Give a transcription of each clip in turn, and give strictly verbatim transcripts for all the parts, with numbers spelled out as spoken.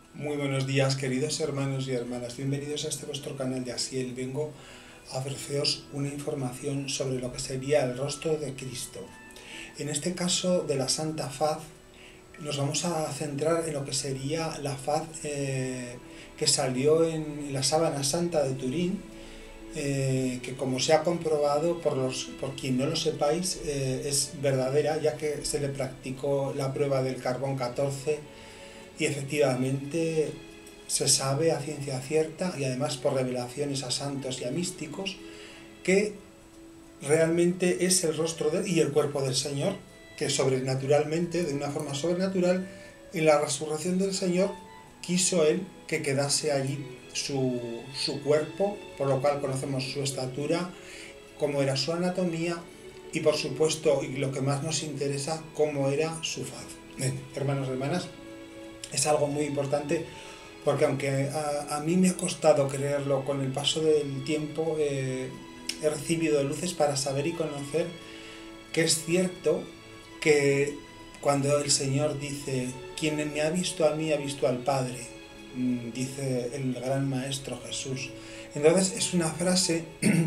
Muy buenos días, queridos hermanos y hermanas. Bienvenidos a este vuestro canal de Asiel. Vengo a ofreceros una información sobre lo que sería el rostro de Cristo. En este caso de la Santa Faz, nos vamos a centrar en lo que sería la faz eh, que salió en la Sábana Santa de Turín, eh, que como se ha comprobado, por, los, por quien no lo sepáis, eh, es verdadera, ya que se le practicó la prueba del carbón catorce y efectivamente se sabe a ciencia cierta, y además por revelaciones a santos y a místicos, que realmente es el rostro de, y el cuerpo del Señor, que sobrenaturalmente, de una forma sobrenatural, en la resurrección del Señor, quiso Él que quedase allí su, su cuerpo, por lo cual conocemos su estatura, cómo era su anatomía y, por supuesto, y lo que más nos interesa, cómo era su faz. Bien, hermanos y hermanas, es algo muy importante porque aunque a, a mí me ha costado creerlo, con el paso del tiempo eh, he recibido luces para saber y conocer que es cierto que cuando el Señor dice: quien me ha visto a mí ha visto al Padre, dice el gran Maestro Jesús. Entonces es una frase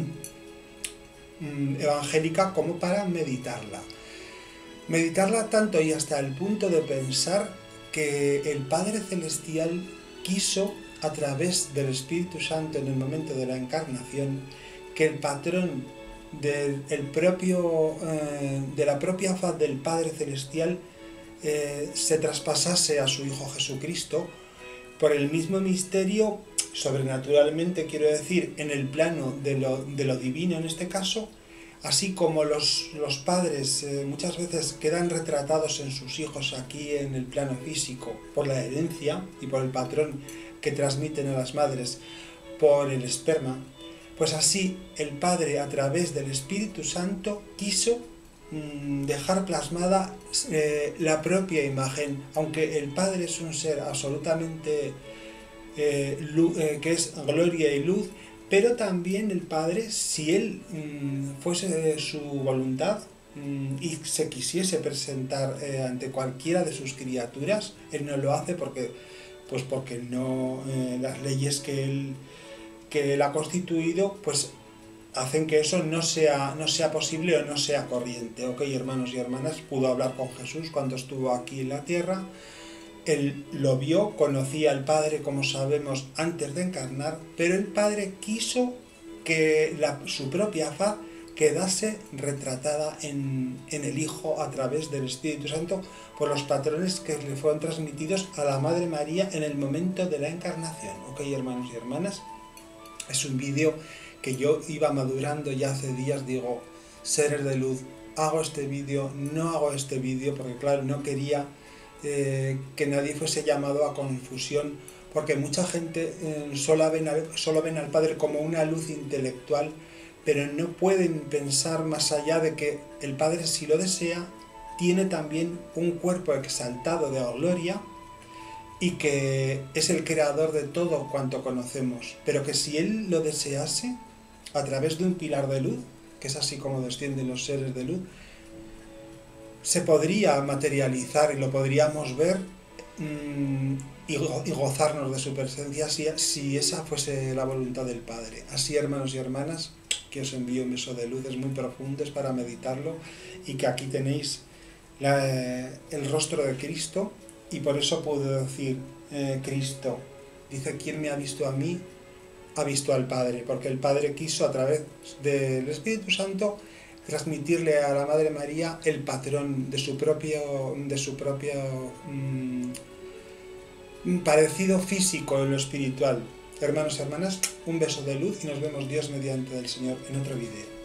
evangélica como para meditarla. Meditarla tanto y hasta el punto de pensar que el Padre Celestial quiso, a través del Espíritu Santo en el momento de la encarnación, que el patrón del el propio, eh, de la propia faz del Padre Celestial eh, se traspasase a su Hijo Jesucristo por el mismo misterio, sobrenaturalmente quiero decir, en el plano de lo, de lo divino en este caso. Así como los, los padres eh, muchas veces quedan retratados en sus hijos aquí en el plano físico por la herencia y por el patrón que transmiten a las madres por el esperma, pues así el Padre, a través del Espíritu Santo, quiso mmm, dejar plasmada eh, la propia imagen. Aunque el Padre es un ser absolutamente eh, luz, eh, que es gloria y luz, pero también el Padre, si Él mmm, fuese su voluntad mmm, y se quisiese presentar eh, ante cualquiera de sus criaturas, Él no lo hace porque, pues porque no, eh, las leyes que Él, que Él ha constituido, pues hacen que eso no sea, no sea posible o no sea corriente. Ok, hermanos y hermanas, pudo hablar con Jesús cuando estuvo aquí en la tierra. Él lo vio, conocía al Padre, como sabemos, antes de encarnar, pero el Padre quiso que la, su propia faz quedase retratada en, en el Hijo a través del Espíritu Santo por los patrones que le fueron transmitidos a la Madre María en el momento de la encarnación. Ok, hermanos y hermanas, es un vídeo que yo iba madurando ya hace días. Digo, seres de luz, hago este vídeo, no hago este vídeo, porque claro, no quería Eh, que nadie fuese llamado a confusión, porque mucha gente eh, solo, ven al, solo ven al Padre como una luz intelectual, pero no pueden pensar más allá de que el Padre, si lo desea, tiene también un cuerpo exaltado de gloria y que es el creador de todo cuanto conocemos, pero que si Él lo desease, a través de un pilar de luz, que es así como descienden los seres de luz, se podría materializar y lo podríamos ver mmm, y, go y gozarnos de su presencia si, si esa fuese la voluntad del Padre. Así, hermanos y hermanas, que os envío un beso de luces muy profundos para meditarlo, y que aquí tenéis la, eh, el rostro de Cristo, y por eso puedo decir eh, Cristo dice: quien me ha visto a mí ha visto al Padre, porque el Padre quiso, a través del Espíritu Santo, transmitirle a la Madre María el patrón de su propio, de su propio mmm, parecido físico en lo espiritual. Hermanos y hermanas, un beso de luz y nos vemos, Dios mediante, del Señor, en otro vídeo.